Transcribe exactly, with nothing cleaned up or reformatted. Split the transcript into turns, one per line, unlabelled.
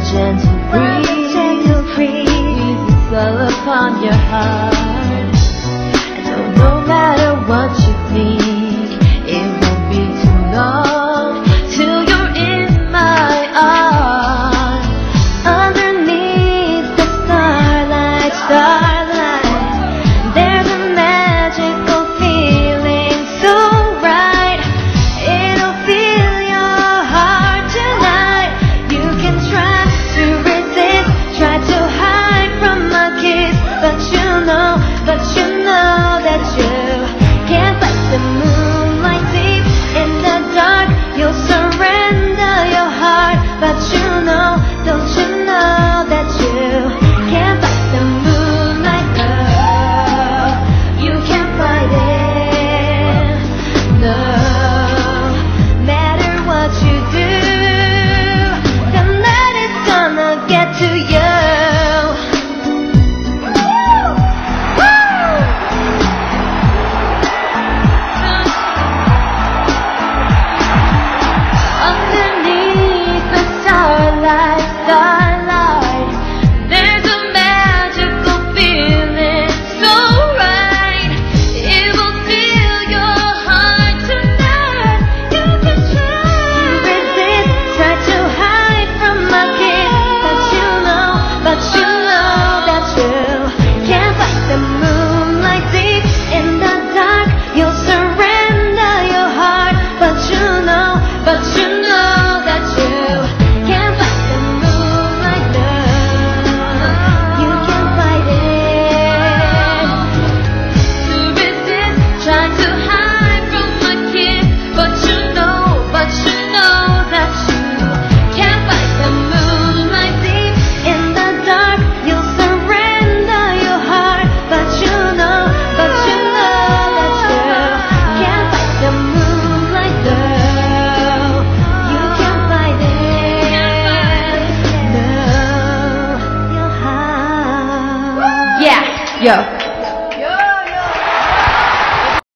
gentle breeze, gentle breeze, the spell upon your heart. And so no matter what you think, it won't be too long till you're in my arms. Underneath the starlight, starlight, there's a magical feeling so right. It'll fill your heart tonight. You can try to resist, try to hide from my kiss, but you know, but you know that you can't fight the moonlight deep in the dark. You'll surrender your heart, but you know, don't you know that you can't fight the moonlight, girl. You can't fight it, no matter what you do, the night is gonna get to you. Underneath the starlight, starlight, there's a magical feeling so right. It will fill your heart tonight. You can try to resist, try to hide from my kiss, but you know, but you know that you can't fight the moonlight deep in the dark. You'll surrender your heart, but you know, but you know that you can't fight the moonlight, girl. You can't fight it. To resist, try to hide from my kiss, but you know, but you know that you can't fight the moonlight deep in the dark. You'll surrender your heart, but you know, but you know that you can't fight the moonlight, girl. You can't fight it, no, your heart. Yeah, yo.